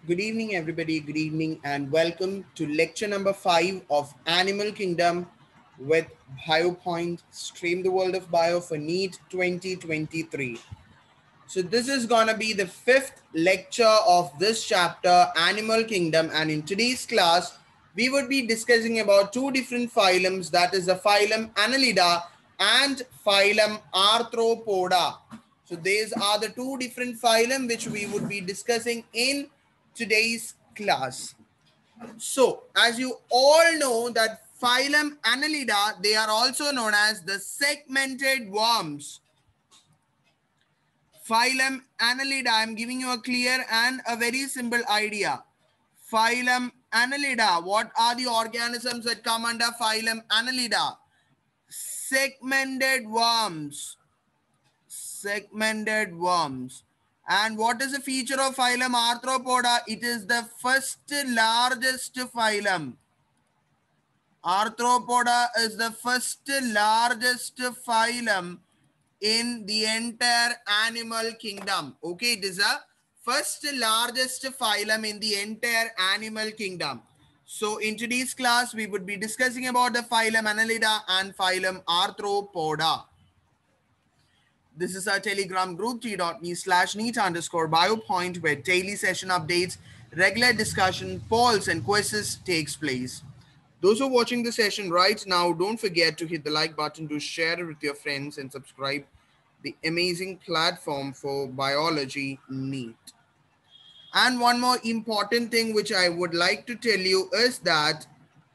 Good evening, everybody. Good evening, and welcome to lecture number 5 of Animal Kingdom with BioPoint. Stream the world of bio for NEET 2023. So, this is gonna be the fifth lecture of this chapter, Animal Kingdom, and in today's class, we would be discussing about two different phylums, that is the phylum Annelida and phylum Arthropoda. So these are the two different phylum which we would be discussing in today's class. So as you all know that phylum Annelida, they are also known as the segmented worms. Phylum Annelida, I am giving you a clear and a very simple idea. Phylum Annelida, what are the organisms that come under phylum Annelida? Segmented worms. Segmented worms. And what is the feature of phylum Arthropoda? It is the first largest phylum. Arthropoda is the first largest phylum in the entire animal kingdom. Okay, it is the first largest phylum in the entire animal kingdom. So in today's class, we would be discussing about the phylum Annelida and phylum Arthropoda. This is our Telegram group, t.me/neat_biopoint, where daily session updates, regular discussion, polls, and quizzes takes place. Those who are watching the session right now, don't forget to hit the like button, to share it with your friends, and subscribe the amazing platform for biology NEET. And one more important thing which I would like to tell you is that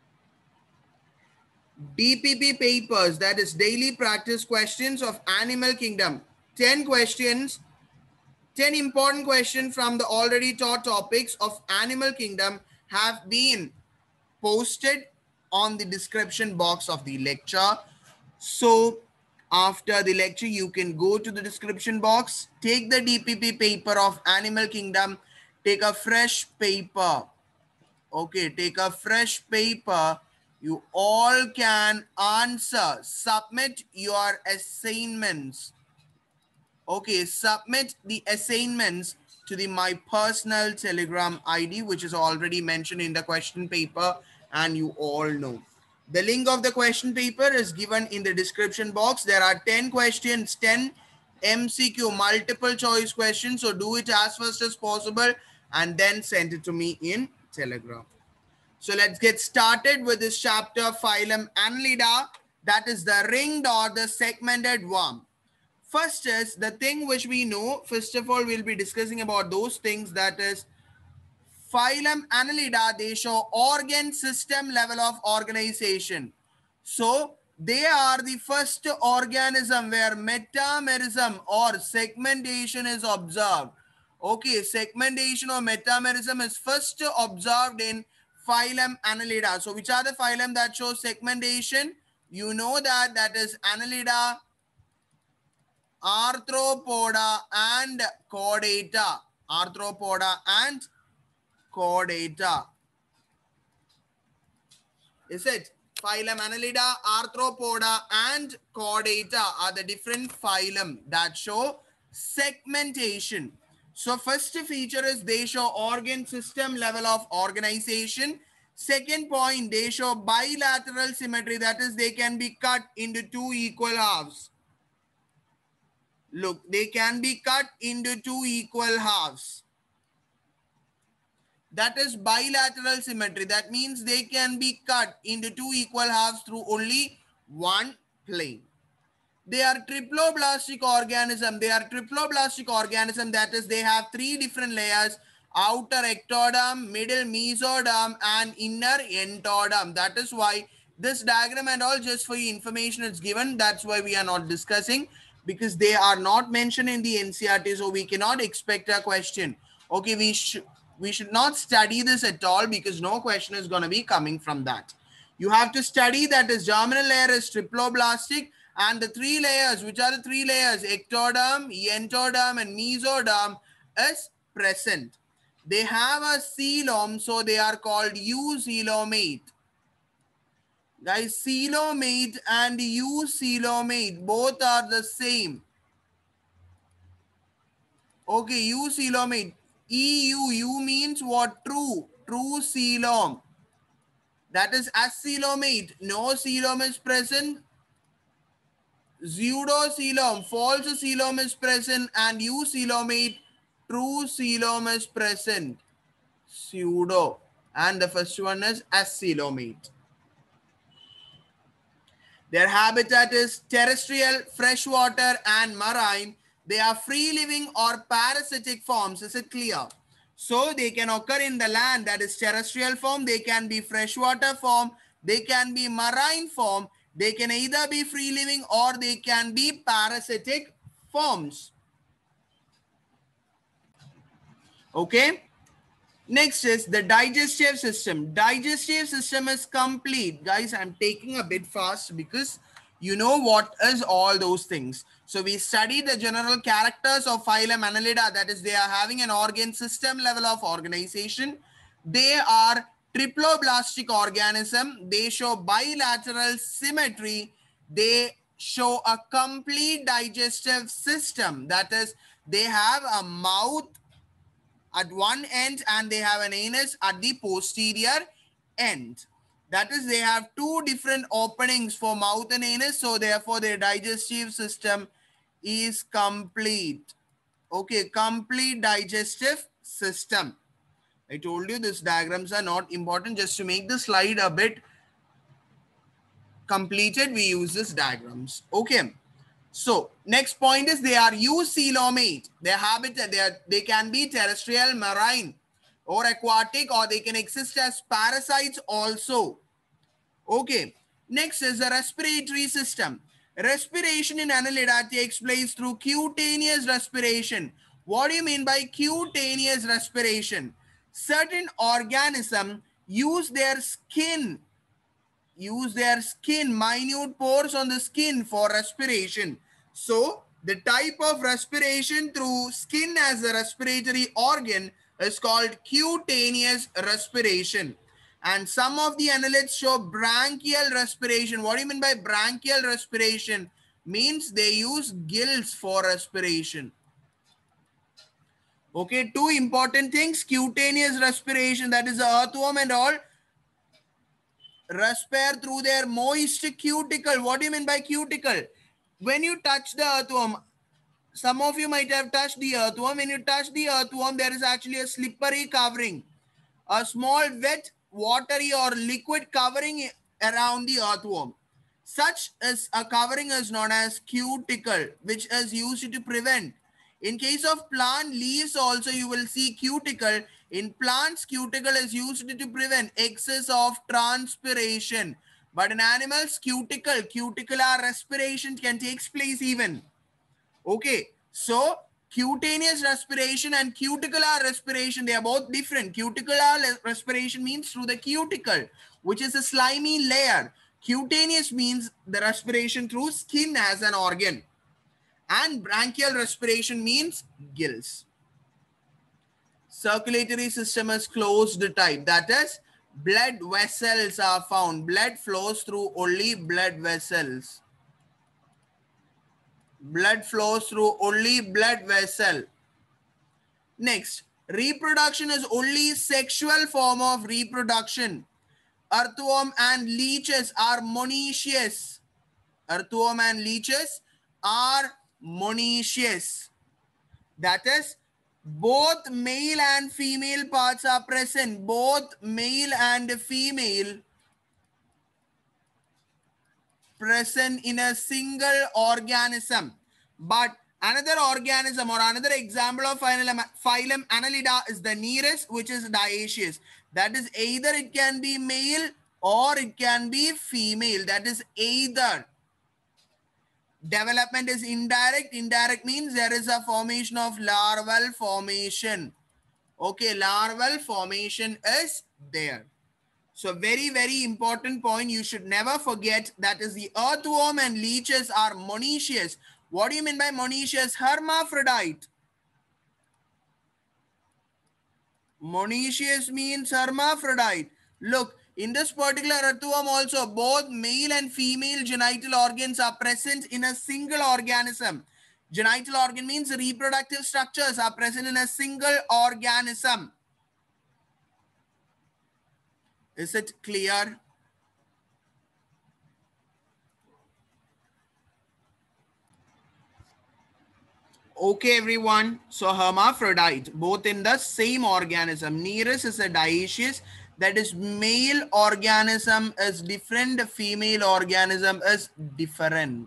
DPP papers, that is daily practice questions of Animal Kingdom, 10 questions, 10 important questions from the already taught topics of Animal Kingdom have been posted on the description box of the lecture. So after the lecture, you can go to the description box, take the DPP paper of Animal Kingdom, take a fresh paper. Okay, take a fresh paper. You all can answer, submit your assignments. Okay, submit the assignments to my personal Telegram ID, which is already mentioned in the question paper, and you all know. The link of the question paper is given in the description box. There are 10 questions, 10 MCQ, multiple choice questions. So do it as fast as possible and then send it to me in Telegram. So let's get started with this chapter, phylum Annelida, that is the ringed or the segmented worm. First is the thing which we know. First of all, we'll be discussing about those things, that is phylum Annelida, they show organ system level of organization. So they are the first organism where metamerism or segmentation is observed. Okay, segmentation or metamerism is first observed in phylum Annelida. So which are the phylum that show segmentation? You know that is Annelida, Arthropoda, and Chordata. Arthropoda and Chordata. Is it? Phylum Annelida, Arthropoda, and Chordata are the different phylum that show segmentation. So first feature is they show organ system level of organization. Second point, they show bilateral symmetry, that is they can be cut into two equal halves. Look, they can be cut into two equal halves. That is bilateral symmetry. That means they can be cut into two equal halves through only one plane. They are triploblastic organism. They are triploblastic organism. That is, they have three different layers: outer ectoderm, middle mesoderm, and inner entoderm. That is why this diagram and all, just for your information, it's given. That's why we are not discussing, because they are not mentioned in the NCERT, so we cannot expect a question. Okay, we should not study this at all, because no question is going to be coming from that. You have to study that is germinal layer is triploblastic, and the three layers, which are the three layers, ectoderm, entoderm, and mesoderm, is present. They have a coelom, so they are called eucoelomate. Guys, coelomate and eucoelomate, both are the same. Okay, eucoelomate. EU, U means what? True. True coelom. That is acoelomate. No coelom is present. Pseudocoelom, false coelom is present, and eucoelomate, true coelom is present. Pseudo. And the first one is acoelomate. Their habitat is terrestrial, freshwater, and marine. They are free living or parasitic forms. Is it clear? So they can occur in the land, that is terrestrial form. They can be freshwater form. They can be marine form. They can either be free living or they can be parasitic forms. Okay. Next is the digestive system. Digestive system is complete. Guys, I'm taking a bit fast because you know what is all those things. So we studied the general characters of phylum Annelida. That is, they are having an organ system level of organization. They are triploblastic organism. They show bilateral symmetry. They show a complete digestive system. That is, they have a mouth at one end and they have an anus at the posterior end. That is, they have two different openings for mouth and anus. So therefore their digestive system is complete. Okay, complete digestive system. I told you these diagrams are not important. Just to make the slide a bit completed, we use these diagrams. Okay. So next point is they are eucoelomate. Their habitat, they can be terrestrial, marine, or aquatic, or they can exist as parasites also. Okay. Next is the respiratory system. Respiration in Annelida takes place through cutaneous respiration. What do you mean by cutaneous respiration? Certain organisms use their skin, minute pores on the skin for respiration. So the type of respiration through skin as a respiratory organ is called cutaneous respiration. And some of the annelids show branchial respiration. What do you mean by branchial respiration? Means they use gills for respiration. Okay, two important things: cutaneous respiration, that is the earthworm and all, respire through their moist cuticle. What do you mean by cuticle? When you touch the earthworm, some of you might have touched the earthworm. When you touch the earthworm, there is actually a slippery covering, a small wet, watery or liquid covering around the earthworm. Such as a covering is known as cuticle, which is used to prevent. In case of plant leaves also, you will see cuticle. In plants, cuticle is used to prevent excess of transpiration. But in animals, cuticular respiration can take place even. Okay, so cutaneous respiration and cuticular respiration, they are both different. Cuticular respiration means through the cuticle, which is a slimy layer. Cutaneous means the respiration through skin as an organ. And branchial respiration means gills. Circulatory system is closed type. That is, blood vessels are found. Blood flows through only blood vessels. Blood flows through only blood vessel. Next, reproduction is only sexual form of reproduction. Earthworm and leeches are monoecious. Earthworm and leeches are monoecious. That is, both male and female parts are present. Both male and female present in a single organism. But another organism or another example of phylum Annelida is the nearest, which is dioecious. That is, either it can be male or it can be female. That is either. Development is indirect. Indirect means there is a formation of larval formation. Okay, larval formation is there. So very, very important point you should never forget, that is the earthworm and leeches are monoecious. What do you mean by monoecious? Hermaphrodite. Monoecious means hermaphrodite. Look, in this particular earthworm also, both male and female genital organs are present in a single organism. Genital organ means reproductive structures are present in a single organism. Is it clear? Okay, everyone. So hermaphrodite, both in the same organism. Nereis is a dioecious. That is, male organism is different. The female organism is different.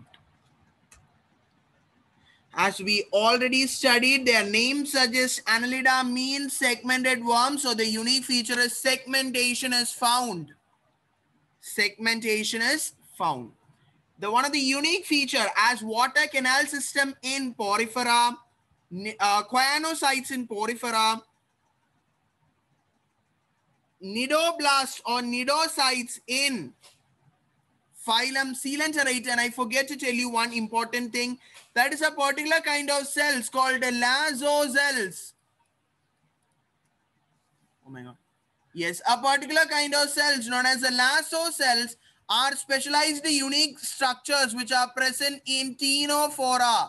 As we already studied, their name suggests Annelida means segmented worm. So the unique feature is segmentation is found. Segmentation is found. The one of the unique feature as water canal system in Porifera, choanocytes in Porifera, nidoblast or nidocytes in phylum Coelenterata. And I forget to tell you one important thing. That is a particular kind of cells called the Lazo cells. Oh my God. Yes, a particular kind of cells known as the Lazo cells are specialized unique structures which are present in Ctenophora.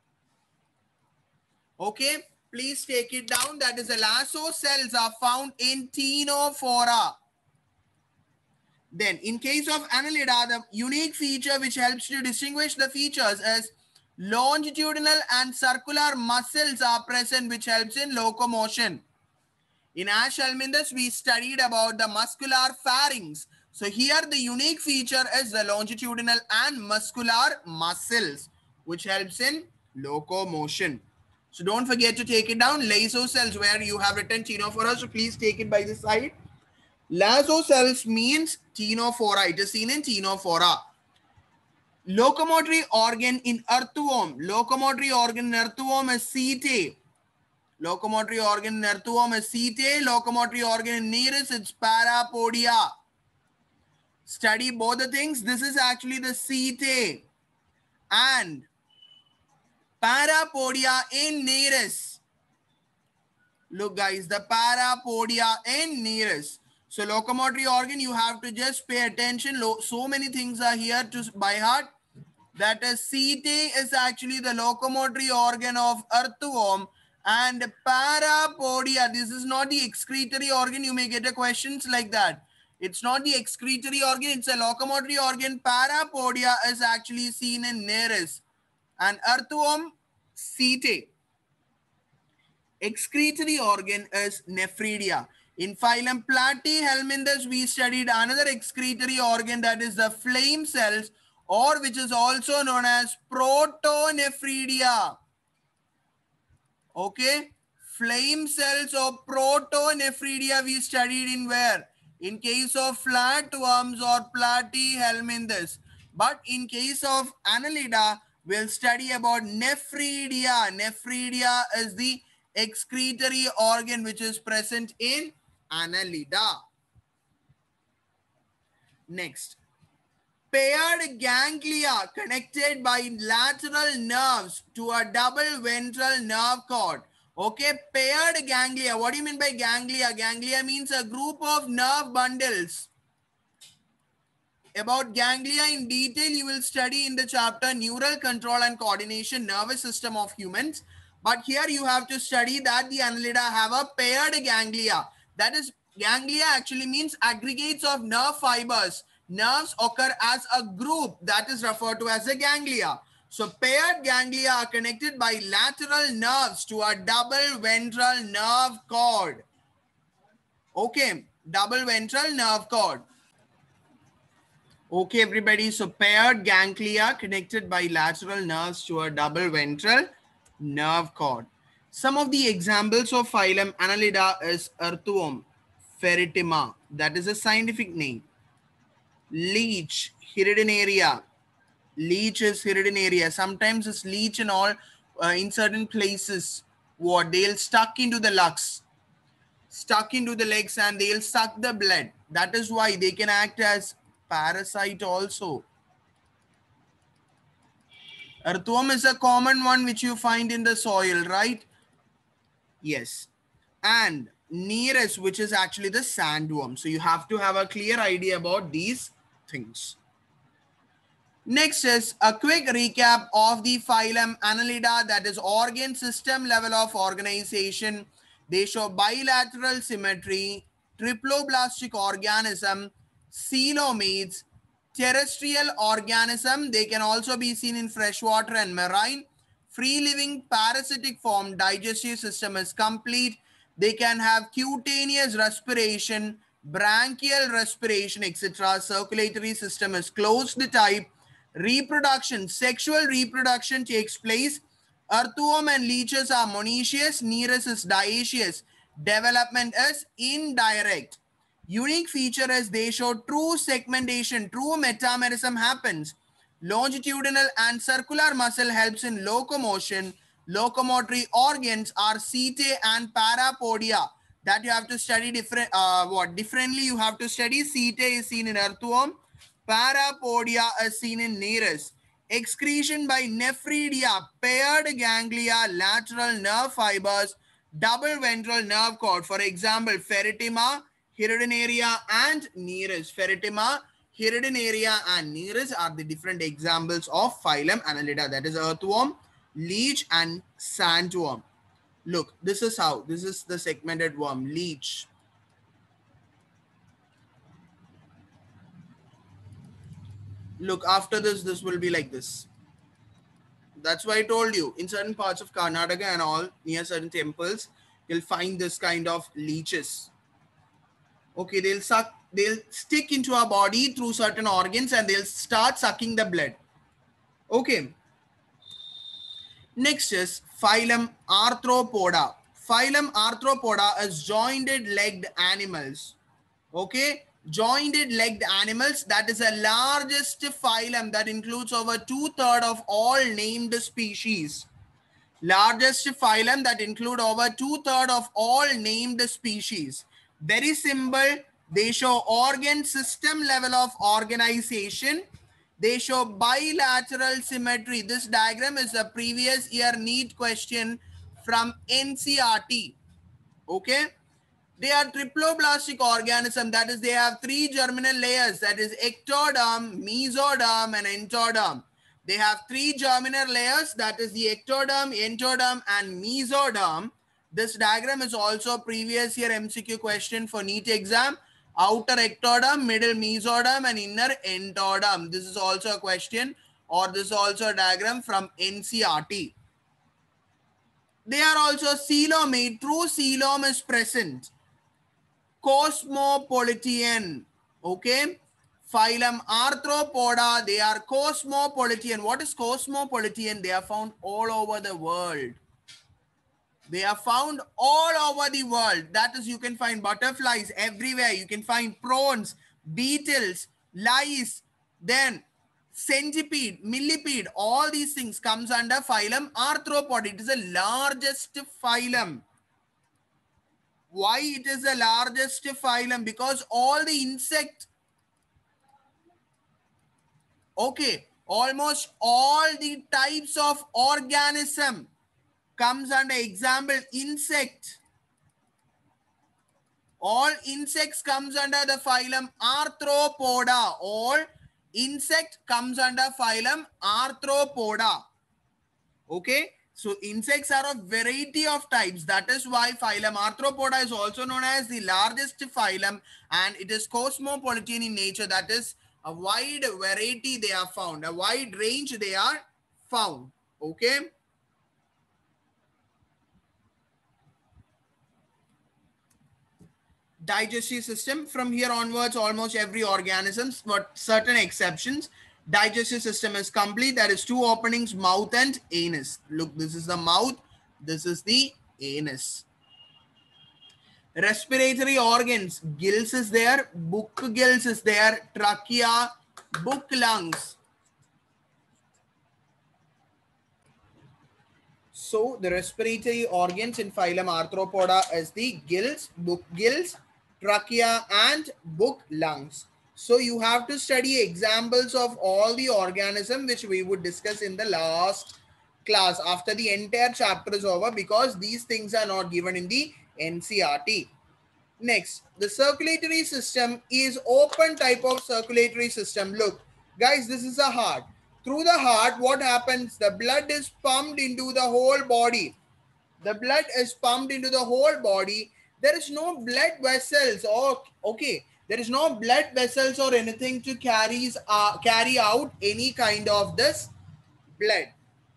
Okay, please take it down. That is the Lazo cells are found in Ctenophora. Then in case of Annelida, the unique feature which helps to distinguish the features is longitudinal and circular muscles are present which helps in locomotion. In Ash Helminthus, we studied about the muscular pharynx. So here the unique feature is the longitudinal and muscular muscles, which helps in locomotion. So don't forget to take it down. Lazo cells, where you have written Ctenophora, so please take it by the side. Lazo cells means Ctenophora. It is seen in Ctenophora. Locomotory organ in earthworm. Locomotory organ in earthworm is setae. Locomotory organ in earthworm is setae. Locomotory organ in Nereis, it's parapodia. Study both the things. This is actually the setae and parapodia in Nereis. Look guys, the parapodia in Nereis. So locomotory organ, you have to just pay attention. So many things are here to by heart. That is, setae is actually the locomotory organ of earthworm, and parapodia, this is not the excretory organ. You may get a questions like that. It's not the excretory organ, it's a locomotory organ. Parapodia is actually seen in Nereis, and earthworm, setae. Excretory organ is nephridia. In phylum Platyhelminthes, we studied another excretory organ, that is the flame cells, or which is also known as protonephridia. Okay, flame cells or protonephridia we studied in where? In case of flatworms or Platyhelminthes. But in case of Annelida, we'll study about nephridia. Nephridia is the excretory organ which is present in Annelida. Next, paired ganglia connected by lateral nerves to a double ventral nerve cord. Okay, paired ganglia. What do you mean by ganglia? Ganglia means a group of nerve bundles. About ganglia in detail, you will study in the chapter Neural Control and Coordination Nervous System of Humans. But here you have to study that the Annelida have a paired ganglia. That is, ganglia actually means aggregates of nerve fibers. Nerves occur as a group, that is referred to as a ganglia. So paired ganglia are connected by lateral nerves to a double ventral nerve cord. Okay, double ventral nerve cord. Okay, everybody. So paired ganglia connected by lateral nerves to a double ventral nerve cord. Some of the examples of phylum Annelida is earthworm, Ferritima. That is a scientific name. Leech, Hirudinaria. Leech is Hirudinaria. Sometimes it's leech and all in certain places. What? They'll stuck into the lungs. Stuck into the legs and they'll suck the blood. That is why they can act as parasite also. Earthworm is a common one which you find in the soil, right? Yes. And Nereis, which is actually the sandworm. So you have to have a clear idea about these things. Next is a quick recap of the phylum Annelida, that is organ system level of organization. They show bilateral symmetry, triploblastic organism, coelomates, terrestrial organism. They can also be seen in freshwater and marine. Free living parasitic form, digestive system is complete. They can have cutaneous respiration, branchial respiration, etc. Circulatory system is closed type. Reproduction, sexual reproduction takes place. Earthworm and leeches are monoecious, Nereis is dioecious. Development is indirect. Unique feature is they show true segmentation, true metamerism happens. Longitudinal and circular muscle helps in locomotion. Locomotory organs are setae and parapodia. That you have to study differently you have to study. Setae is seen in earthworm. Parapodia is seen in Nereis. Excretion by nephridia, paired ganglia, lateral nerve fibers, double ventral nerve cord. For example, Ferritima, Hirudinaria, and Nereis. Ferritima, Hirudinaria, and Nereis are the different examples of phylum Annelida. That is earthworm, leech, and sandworm. Look, this is how. This is the segmented worm, leech. Look, after this will be like this. That's why I told you, in certain parts of Karnataka and all, near certain temples, you'll find this kind of leeches. Okay, they'll stick into our body through certain organs and they'll start sucking the blood. Okay. Next is phylum Arthropoda. Phylum Arthropoda is jointed-legged animals. Okay, jointed-legged animals. That is the largest phylum that includes over 2/3 of all named species. Largest phylum that include over 2/3 of all named species. Very simple. They show organ system level of organization. They show bilateral symmetry. This diagram is a previous year NEET question from NCERT. Okay. They are triploblastic organism. That is, they have 3 germinal layers. That is ectoderm, mesoderm, and endoderm. They have 3 germinal layers. That is the ectoderm, endoderm, and mesoderm. This diagram is also previous year MCQ question for NEET exam. Outer ectoderm, middle mesoderm, and inner endoderm. This is also a question, or this is also a diagram from NCERT. They are also coelomate. True coelom is present. Cosmopolitan. Okay. Phylum Arthropoda, they are cosmopolitan. What is cosmopolitan? They are found all over the world. They are found all over the world. That is, you can find butterflies everywhere. You can find prawns, beetles, lice, then centipede, millipede. All these things comes under phylum Arthropoda. It is the largest phylum. Why it is the largest phylum? Because all the insect, okay, almost all the types of organism comes under example insect. All insects comes under the phylum Arthropoda. All insect comes under phylum Arthropoda. Okay. So insects are a variety of types. That is why phylum Arthropoda is also known as the largest phylum, and it is cosmopolitan in nature. That is, a wide variety they are found. A wide range they are found. Okay. Digestive system. From here onwards, almost every organism, but certain exceptions. Digestive system is complete. There is 2 openings, mouth and anus. Look, this is the mouth. This is the anus. Respiratory organs. Gills is there. Book gills is there. Trachea. Book lungs. So the respiratory organs in phylum Arthropoda is the gills, book gills, trachea, and book lungs. So you have to study examples of all the organism which we would discuss in the last class after the entire chapter is over, because these things are not given in the NCERT. Next, the circulatory system is open type of circulatory system. Look, guys, this is a heart. through the heart, what happens? The blood is pumped into the whole body. The blood is pumped into the whole body. There is no blood vessels or okay. There is no blood vessels or anything to carry out any kind of this blood.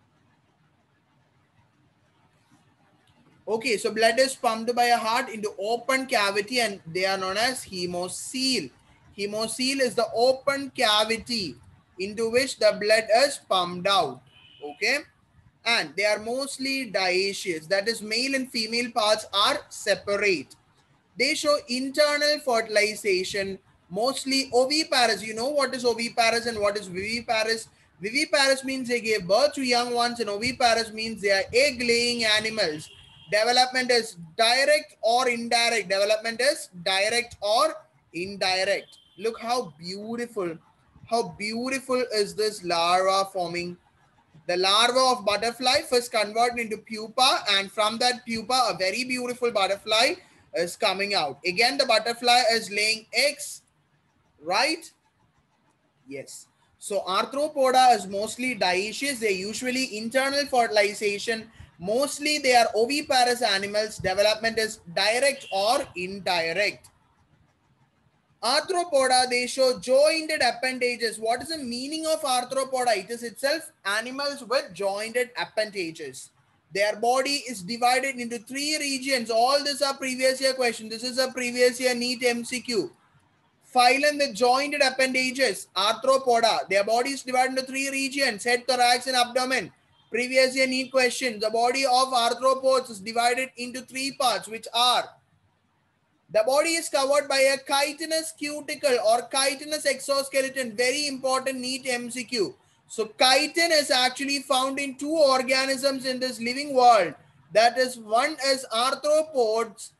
Okay, so blood is pumped by a heart into open cavity and they are known as hemocoel. Hemocoel is the open cavity into which the blood is pumped out. Okay, and they are mostly dioecious. That is, male and female parts are separate. They show internal fertilization, mostly oviparous. You know what is oviparous and what is viviparous? Viviparous means they gave birth to young ones, and oviparous means they are egg-laying animals. Development is direct or indirect. Development is direct or indirect. Look how beautiful. How beautiful is this larva forming? The larva of butterfly first converted into pupa, and from that pupa, a very beautiful butterfly is coming out. Again, the butterfly is laying eggs, right? Yes. So arthropoda is mostly dioecious. They usually internal fertilization. Mostly they are oviparous animals. Development is direct or indirect. Arthropoda, they show jointed appendages. What is the meaning of arthropoda? It is itself animals with jointed appendages. Their body is divided into 3 regions. All these are previous year questions. This is a previous year NEET MCQ. Phylum with jointed appendages, arthropoda. Their body is divided into 3 regions, head, thorax, and abdomen. Previous year NEET question. The body of arthropods is divided into 3 parts, which are: the body is covered by a chitinous cuticle or chitinous exoskeleton. Very important NEET MCQ. So chitin is actually found in 2 organisms in this living world. That is, one is arthropods.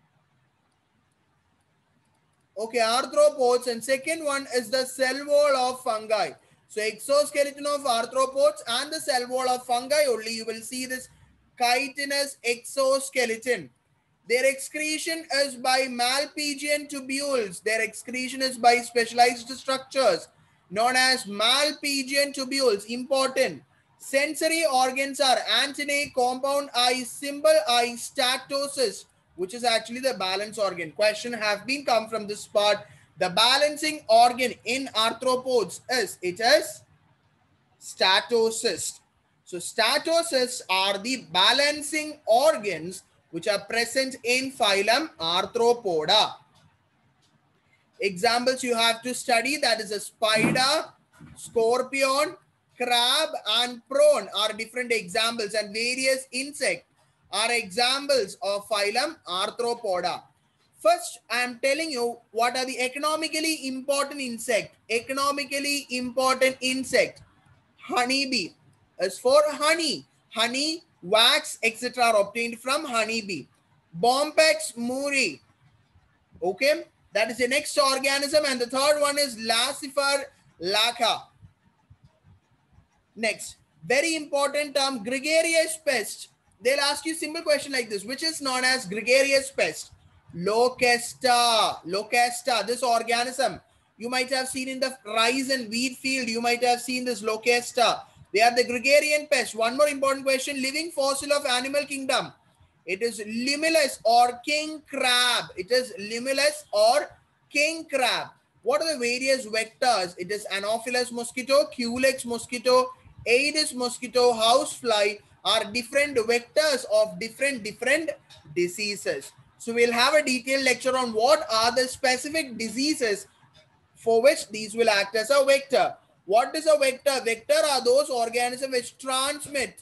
Okay, arthropods, and second one is the cell wall of fungi. So exoskeleton of arthropods and the cell wall of fungi only you will see this chitinous exoskeleton. Their excretion is by Malpighian tubules. Their excretion is by specialized structures known as Malpighian tubules. Important. Sensory organs are antennae, compound eye, symbol eye, statocyst, which is actually the balance organ. Question have been come from this part. The balancing organ in arthropods is, it is statocyst. So statocysts are the balancing organs which are present in phylum Arthropoda. Examples you have to study, that is a spider, scorpion, crab, and prawn are different examples, and various insects are examples of phylum Arthropoda. First, I am telling you what are the economically important insect. Economically important insect. Honeybee is for honey. Honey, wax, etc. are obtained from honeybee. Bombyx murray. Okay, that is the next organism, and the third one is Laccifer lacca. Next, very important term, gregarious pest. They'll ask you simple question like this: which is known as gregarious pest? Locusta. Locusta, this organism you might have seen in the rice and wheat field. You might have seen this Locusta. They are the gregarian pest. One more important question: living fossil of animal kingdom. It is limulus or king crab. It is limulus or king crab. What are the various vectors? It is Anopheles mosquito, Culex mosquito, Aedes mosquito, housefly are different vectors of different diseases. So we'll have a detailed lecture on what are the specific diseases for which these will act as a vector. What is a vector? Vector are those organisms which transmit.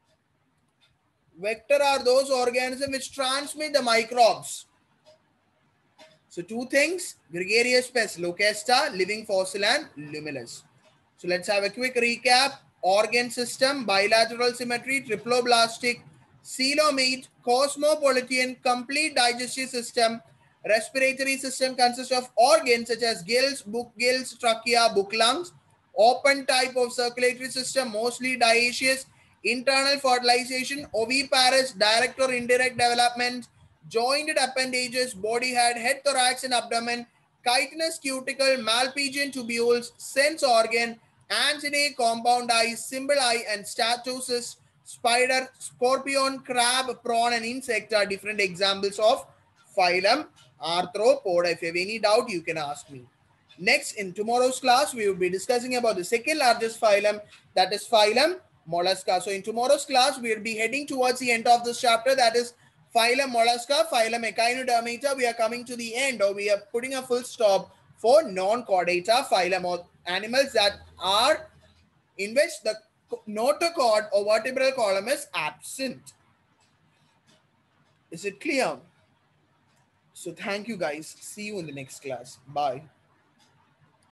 Vector are those organisms which transmit the microbes. So 2 things: gregarious pest, Locusta, living fossil, and limulus. So let's have a quick recap. Organ system: bilateral symmetry, triploblastic, coelomate, cosmopolitan, complete digestive system. Respiratory system consists of organs such as gills, book gills, trachea, book lungs. Open type of circulatory system, mostly dioecious. Internal fertilization, oviparous, direct or indirect development. Jointed appendages, body head, thorax, and abdomen. Chitinous cuticle, Malpighian tubules, sense organ, Antennae, compound eyes, symbol eye, and statocyst, spider, scorpion, crab, prawn, and insect are different examples of phylum Arthropoda. If you have any doubt, you can ask me. Next, in tomorrow's class, we will be discussing about the second largest phylum, that is phylum Mollusca. So in tomorrow's class, we will be heading towards the end of this chapter, that is phylum Mollusca, phylum Echinodermata. We are coming to the end, or we are putting a full stop for non-chordata phylum, or animals that are in which the notochord or vertebral column is absent. Is it clear? So thank you guys. See you in the next class. Bye.